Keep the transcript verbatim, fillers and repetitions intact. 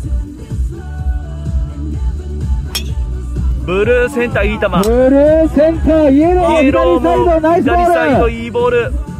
ブルーセンターいい球。 ブルーセンターイエロー、 イエローも左サイドナイスボール。 左サイドいいボール。